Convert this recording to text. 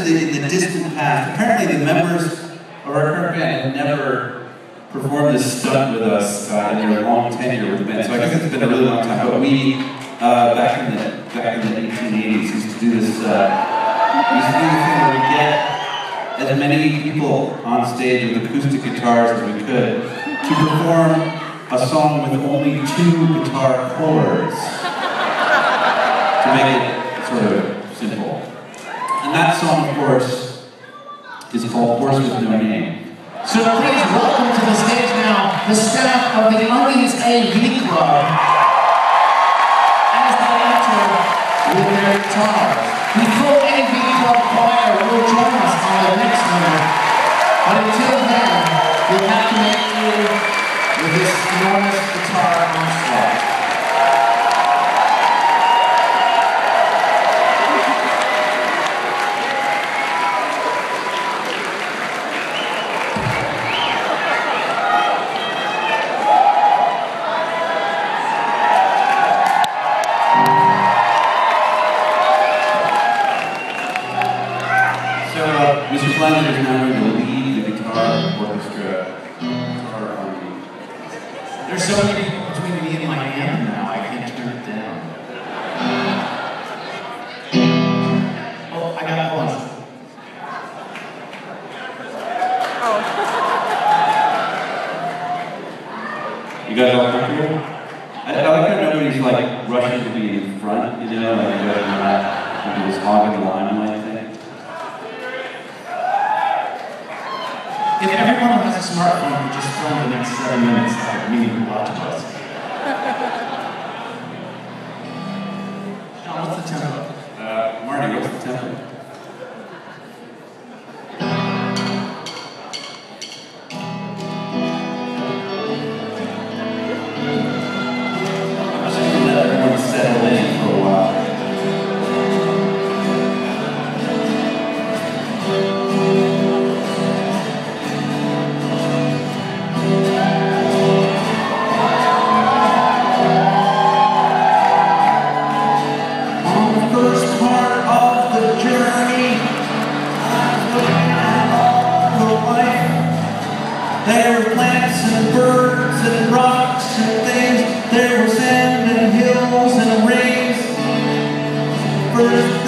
in the distant past. Apparently the members of our current band have never performed this stunt with us in their long tenure with the band. So I guess it's been a really long time. But we, back in the 1880s, used to do this. We used to do the thing where we get as many people on stage with acoustic guitars as we could to perform a song with only 2 guitar chords to make it sort of simple. And that song, of course, is called Horse with No Name. So please welcome to the stage now the staff of the Onions AV Club as they enter with their guitars. The full AV Club choir will join us on the next number, but until then, we'll have to make do with this enormous guitar onslaught. Mr. Flanders is now going to lead the guitar orchestra. There's so many people between me and my hand now, I can't turn it down. Oh, I got one. You guys all comfortable? I like how nobody's like rushing to be in front, you know, like you guys are not just hogging the limelight thing. If everyone has a smartphone, we just film the next 7 minutes of me and watch us. John, what's the tempo? Marty, what's the tempo? I'm just going to let everyone settle in for a while. There were plants and birds and rocks and things. There were sand and hills and rains. First